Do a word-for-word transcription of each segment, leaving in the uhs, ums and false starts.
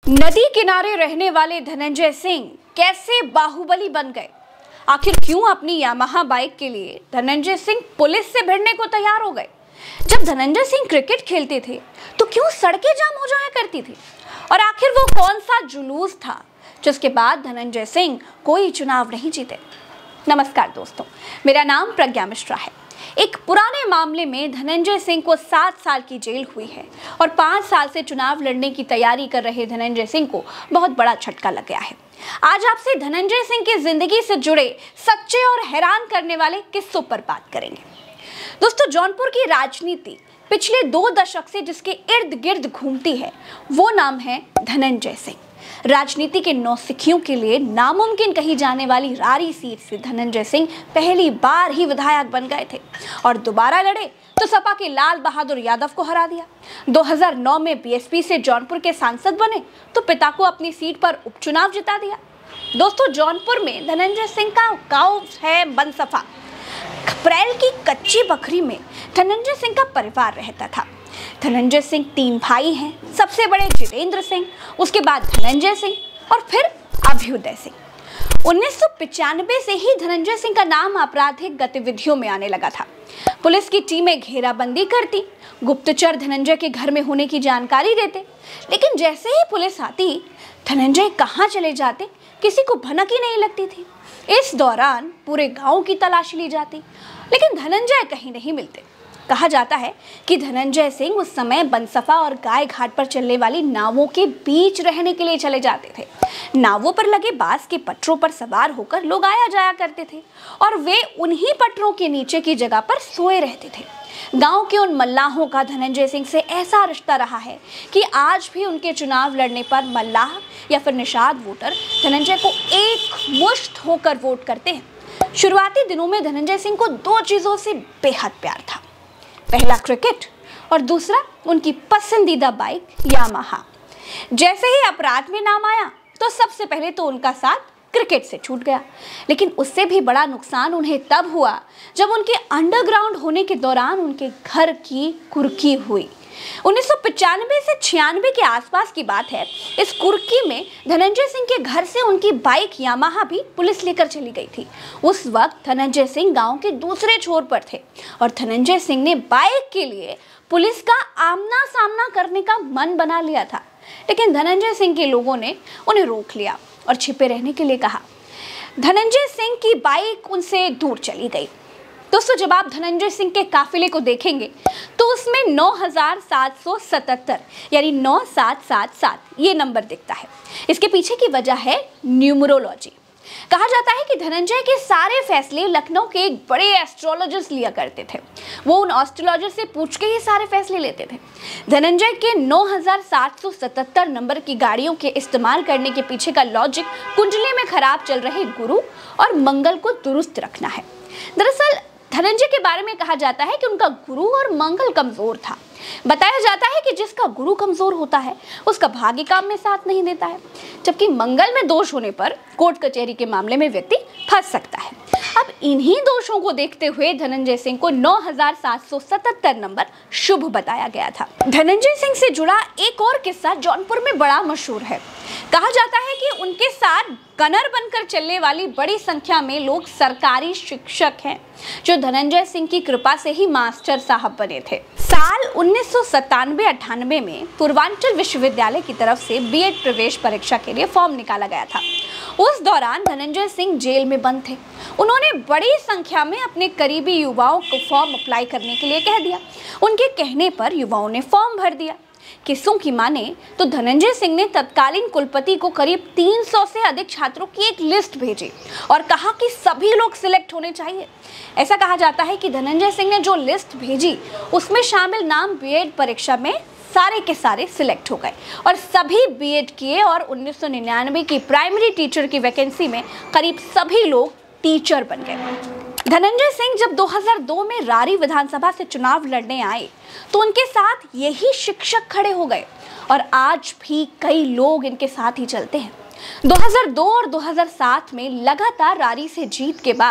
नदी किनारे रहने वाले धनंजय सिंह कैसे बाहुबली बन गए? आखिर क्यों अपनी यामाहा बाइक के लिए धनंजय सिंह पुलिस से भिड़ने को तैयार हो गए? जब धनंजय सिंह क्रिकेट खेलते थे तो क्यों सड़कें जाम हो जाया करती थी? और आखिर वो कौन सा जुलूस था जिसके बाद धनंजय सिंह कोई चुनाव नहीं जीते? नमस्कार दोस्तों, मेरा नाम प्रज्ञा मिश्रा है। एक पुराने मामले में धनंजय सिंह को सात साल की जेल हुई है और पाँच साल से चुनाव लड़ने की तैयारी कर रहे धनंजय सिंह को बहुत बड़ा झटका लग गया है। आज आपसे धनंजय सिंह की जिंदगी से जुड़े सच्चे और हैरान करने वाले किस्सों पर बात करेंगे। दोस्तों, जौनपुर की राजनीति पिछले दो दशक से जिसके इर्द गिर्द घूमती है वो नाम है धनंजय सिंह। राजनीति के नौसिखियों के लिए नामुमकिन कही जाने वाली रारी सीट से धनंजय सिंह पहली बार ही विधायक बन गए थे और दोबारा लड़े तो सपा के लाल बहादुर यादव को हरा दिया। दो हज़ार नौ में बीएसपी से जौनपुर के सांसद बने तो पिता को अपनी सीट पर उपचुनाव जिता दिया। दोस्तों, जौनपुर में धनंजय सिंह का गांव है बनसफा। अप्रैल की कच्ची बकरी में धनंजय सिंह का परिवार रहता था। धनंजय सिंह तीन भाई हैं। सबसे बड़े जितेंद्र सिंह, उसके बाद धनंजय सिंह और फिर अभ्युदय सिंह। उन्नीस सौ पचानवे से ही धनंजय सिंह का नाम आपराधिक गतिविधियों में आने लगा था। पुलिस की टीमें घेराबंदी करती, गुप्तचर धनंजय के घर में होने की जानकारी देते, लेकिन जैसे ही पुलिस आती धनंजय कहाँ चले जाते किसी को भनक ही नहीं लगती थी। इस दौरान पूरे गांव की तलाशी ली जाती, लेकिन धनंजय कहीं नहीं मिलते। कहा जाता है कि धनंजय सिंह उस समय बनसफा और गाय घाट पर चलने वाली नावों के बीच रहने के लिए चले जाते थे। नावों पर लगे बांस के पटरों पर सवार होकर लोग आया जाया करते थे और वे उन्हीं पटरों के नीचे की जगह पर सोए रहते थे। गांव के उन मल्लाहों का धनंजय सिंह से ऐसा रिश्ता रहा है कि आज भी उनके चुनाव लड़ने पर मल्लाह या फिर निषाद वोटर धनंजय को एक मुश्त होकर वोट करते हैं। शुरुआती दिनों में धनंजय सिंह को दो चीजों से बेहद प्यार था। पहला क्रिकेट और दूसरा उनकी पसंदीदा बाइक यामाहा। जैसे ही अपराध में नाम आया तो सबसे पहले तो उनका साथ क्रिकेट से छूट गया, लेकिन उससे भी बड़ा नुकसान उन्हें तब हुआ जब उनके अंडरग्राउंड होने के दौरान उनके घर की कुर्की हुई। उन्नीस सौ पचानवे से छियानवे के आसपास की बात है। इस कुर्की में धनंजय सिंह के घर से उनकी बाइक यामाहा भी पुलिस लेकर चली गई थी। उस वक्त धनंजय सिंह गांव के दूसरे छोर पर थे और धनंजय सिंह ने बाइक के लिए पुलिस का आमना सामना करने का मन बना लिया था, लेकिन धनंजय सिंह के लोगों ने उन्हें रोक लिया और छिपे रहने के लिए कहा। धनंजय सिंह की बाइक उनसे दूर चली गई। दोस्तों, जब आप धनंजय सिंह के काफिले को देखेंगे तो उसमें नौ हजार सात सौ सतहत्तर यानी नौ सात सात सात ये नंबर दिखता है। इसके पीछे की वजह है न्यूमरोलॉजी। कहा जाता है कि धनंजय के सारे फैसले लखनऊ के एक बड़े एस्ट्रोलॉजर्स लिया करते थे। वो उन एस्ट्रोलॉजर से पूछ के ही सारे फैसले लेते थे। धनंजय के नौ हजार सात सौ सतहत्तर नंबर की गाड़ियों के इस्तेमाल करने के पीछे का लॉजिक कुंडली में खराब चल रहे गुरु और मंगल को दुरुस्त रखना है। दरअसल धनंजय के बारे में कहा जाता है कि उनका गुरु और मंगल कमजोर था। बताया जाता है कि जिसका गुरु कमजोर होता है उसका भाग्य काम में साथ नहीं देता है, जबकि मंगल में दोष होने पर कोर्ट कचहरी के मामले में व्यक्ति फंस सकता है। अब इन्हीं दोषों को देखते हुए धनंजय सिंह को नौ हजार सात सौ सतहत्तर नंबर शुभ बताया गया था। धनंजय सिंह से जुड़ा एक और किस्सा जौनपुर में बड़ा मशहूर है। कहा जाता है कि उनके साथ गनर बनकर चलने वाली बड़ी संख्या में लोग सरकारी शिक्षक हैं जो धनंजय सिंह की कृपा से ही मास्टर साहब बने थे। साल उन्नीस सौ सत्तानवे अट्ठानवे में पूर्वांचल विश्वविद्यालय की तरफ से बीएड प्रवेश परीक्षा के लिए फॉर्म निकाला गया था। उस दौरान धनंजय सिंह जेल में बंद थे। उन्होंने बड़ी संख्या में अपने करीबी युवाओं को फॉर्म अप्लाई करने के लिए कह दिया। उनके कहने पर युवाओं ने फॉर्म भर दिया। किस्सों की माने तो धनंजय सिंह ने तत्कालीन कुलपति को करीब तीन सौ से अधिक छात्रों की एक लिस्ट भेजी और कहा कि सभी लोग सिलेक्ट होने चाहिए। ऐसा कहा जाता है कि धनंजय सिंह ने जो लिस्ट भेजी उसमें शामिल नाम बीएड परीक्षा में सारे के सारे सिलेक्ट हो गए और सभी बीएड किए और उन्नीस सौ निन्यानवे की प्राइमरी टीचर की वैकेंसी में करीब सभी लोग टीचर बन गए। धनंजय सिंह जब दो हज़ार दो में रारी विधानसभा से चुनाव लड़ने आए तो उनके साथ यही शिक्षक खड़े हो गए और आज भी कई लोग इनके साथ ही चलते हैं। दो हज़ार दो और दो हज़ार सात में लगातार रारी से जीत के बाद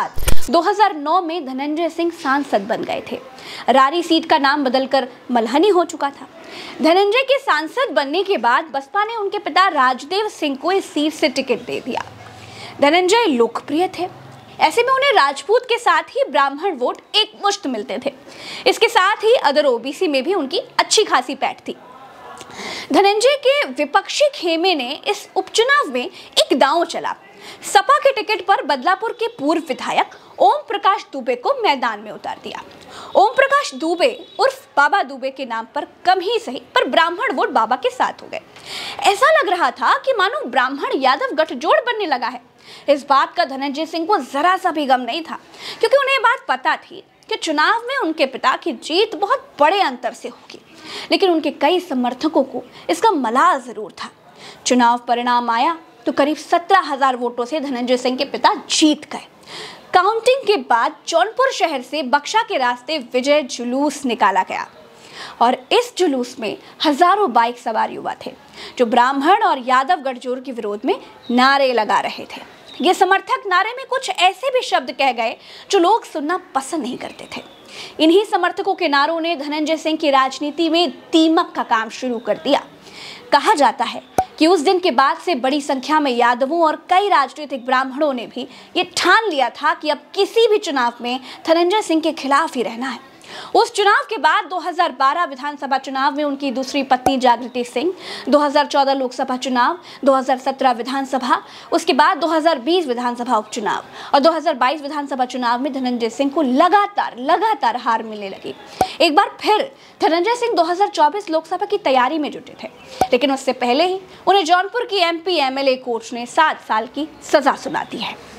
दो हज़ार नौ में धनंजय सिंह सांसद बन गए थे। रारी सीट का नाम बदलकर मल्हनी हो चुका था। धनंजय के सांसद बनने के बाद बसपा ने उनके पिता राजदेव सिंह को इस सीट से टिकट दे दिया। धनंजय लोकप्रिय थे, ऐसे में उन्हें राजपूत के साथ ही ब्राह्मण वोट एक मुश्त मिलते थे। इसके साथ ही अदर ओबीसी में भी उनकी अच्छी खासी पैठ थी। धनंजय के विपक्षी खेमे ने इस उपचुनाव में एक दांव चला। सपा के टिकट पर बदलापुर के पूर्व विधायक ओम प्रकाश दुबे को मैदान में उतार दिया। ओम प्रकाश दुबे उर्फ बाबा दुबे के नाम पर कम ही सही पर ब्राह्मण वोट बाबा के साथ हो गए। ऐसा लग रहा था कि मानो ब्राह्मण यादव गठजोड़ बनने लगा है। इस बात का धनंजय सिंह को जरा सा भी गम नहीं था, क्योंकि उन्हें बात पता थी कि चुनाव में उनके पिता की जीत बहुत बड़े अंतर से होगी। लेकिन उनके कई समर्थकों को इसका मलाल जरूर था। चुनाव परिणाम आया तो करीब सत्रह हजार वोटों से धनंजय सिंह के पिता जीत गए। काउंटिंग के बाद जौनपुर शहर से बक्सा के रास्ते विजय जुलूस निकाला गया और इस जुलूस में हजारों बाइक सवार युवा थे, जो ब्राह्मण और यादव गठजोड़ के विरोध में नारे लगा रहे थे। ये समर्थक नारे में कुछ ऐसे भी शब्द कह गए जो लोग सुनना पसंद नहीं करते थे। इन्हीं समर्थकों के नारों ने धनंजय सिंह की राजनीति में दीमक का काम शुरू कर दिया। कहा जाता है कि उस दिन के बाद से बड़ी संख्या में यादवों और कई राजनीतिक ब्राह्मणों ने भी ये ठान लिया था कि अब किसी भी चुनाव में धनंजय सिंह के खिलाफ ही रहना है। उस चुनाव के बाद दो हज़ार बारह विधानसभा चुनाव में उनकी दूसरी पत्नी जागृति सिंह, दो हज़ार चौदह लोकसभा चुनाव, दो हज़ार सत्रह विधानसभा, उसके बाद दो हज़ार बीस विधानसभा उपचुनाव और दो हज़ार बाईस विधानसभा चुनाव में धनंजय सिंह को लगातार लगातार हार मिलने लगी। एक बार फिर धनंजय सिंह दो हज़ार चौबीस लोकसभा की तैयारी में जुटे थे, लेकिन उससे पहले ही उन्हें जौनपुर की एमपी एमएलए कोर्ट ने सात साल की सजा सुना दी है।